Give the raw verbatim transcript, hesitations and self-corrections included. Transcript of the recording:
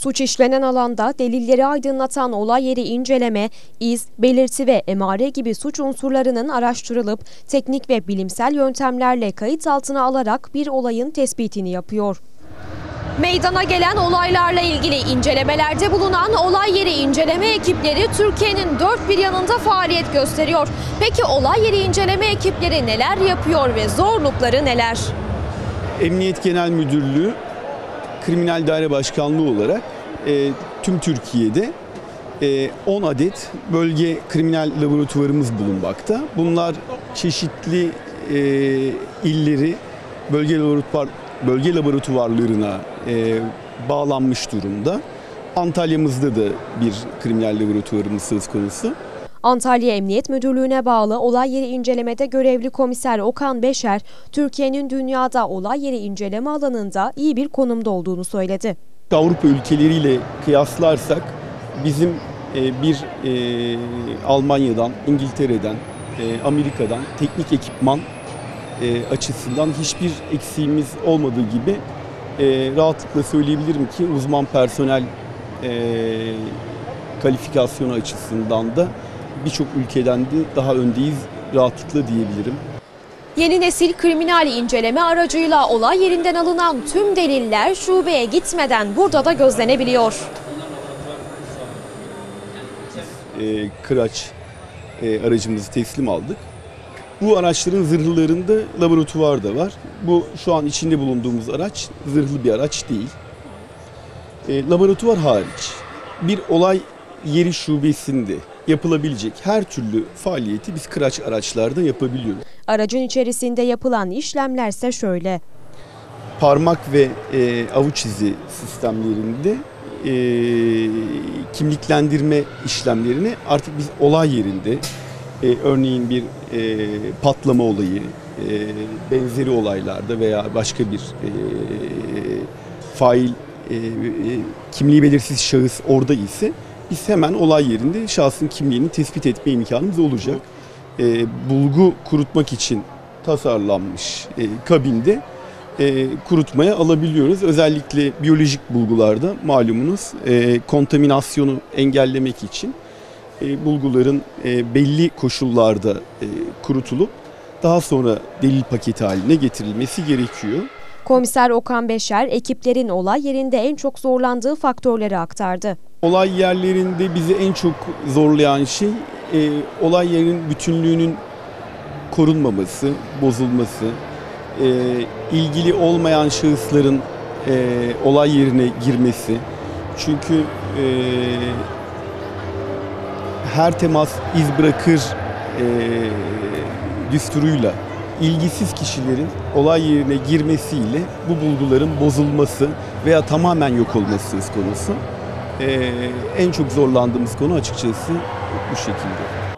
Suç işlenen alanda delilleri aydınlatan olay yeri inceleme, iz, belirti ve emare gibi suç unsurlarının araştırılıp teknik ve bilimsel yöntemlerle kayıt altına alarak bir olayın tespitini yapıyor. Meydana gelen olaylarla ilgili incelemelerde bulunan olay yeri inceleme ekipleri Türkiye'nin dört bir yanında faaliyet gösteriyor. Peki olay yeri inceleme ekipleri neler yapıyor ve zorlukları neler? Emniyet Genel Müdürlüğü Kriminal Daire Başkanlığı olarak e, tüm Türkiye'de e, on adet bölge kriminal laboratuvarımız bulunmakta. Bunlar çeşitli e, illeri bölge laboratuvar bölge laboratuvarlarına e, bağlanmış durumda. Antalya'mızda da bir kriminal laboratuvarımız söz konusu. Antalya Emniyet Müdürlüğü'ne bağlı olay yeri incelemede görevli komiser Okan Beşer, Türkiye'nin dünyada olay yeri inceleme alanında iyi bir konumda olduğunu söyledi. Avrupa ülkeleriyle kıyaslarsak bizim e, bir e, Almanya'dan, İngiltere'den, e, Amerika'dan teknik ekipman e, açısından hiçbir eksiğimiz olmadığı gibi e, rahatlıkla söyleyebilirim ki uzman personel e, kalifikasyonu açısından da birçok ülkeden de daha öndeyiz rahatlıkla diyebilirim. Yeni nesil kriminal inceleme aracıyla olay yerinden alınan tüm deliller şubeye gitmeden burada da gözlenebiliyor. E, Kıraç e, aracımızı teslim aldık. Bu araçların zırhlarında laboratuvar da var. Bu şu an içinde bulunduğumuz araç zırhlı bir araç değil. E, laboratuvar hariç bir olay yeri şubesinde yapılabilecek her türlü faaliyeti biz Kıraç araçlarda yapabiliyoruz. Aracın içerisinde yapılan işlemlerse şöyle. Parmak ve e, avuç izi sistemlerinde e, kimliklendirme işlemlerini artık biz olay yerinde e, örneğin bir e, patlama olayı, e, benzeri olaylarda veya başka bir e, fail, e, e, kimliği belirsiz şahıs orada ise biz hemen olay yerinde şahsın kimliğini tespit etme imkanımız olacak. E, bulgu kurutmak için tasarlanmış e, kabinde e, kurutmaya alabiliyoruz. Özellikle biyolojik bulgularda malumunuz e, kontaminasyonu engellemek için e, bulguların e, belli koşullarda e, kurutulup daha sonra delil paketi haline getirilmesi gerekiyor. Komiser Okan Beşer ekiplerin olay yerinde en çok zorlandığı faktörleri aktardı. Olay yerlerinde bizi en çok zorlayan şey e, olay yerinin bütünlüğünün korunmaması, bozulması, e, ilgili olmayan şahısların e, olay yerine girmesi. Çünkü e, her temas iz bırakır e, düsturuyla ilgisiz kişilerin olay yerine girmesiyle bu bulguların bozulması veya tamamen yok olması söz konusu. Ee, en çok zorlandığımız konu açıkçası bu şekilde.